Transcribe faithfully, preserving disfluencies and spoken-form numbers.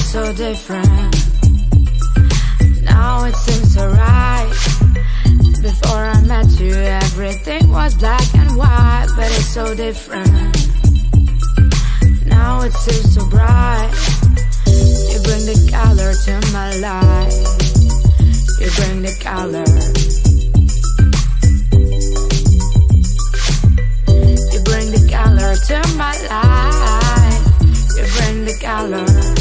so different. Now it seems alright. Before I met you, everything was black and white, but it's so different. Now it seems so bright. You bring the color to my life. You bring the color. You bring the color to my life. You bring the color.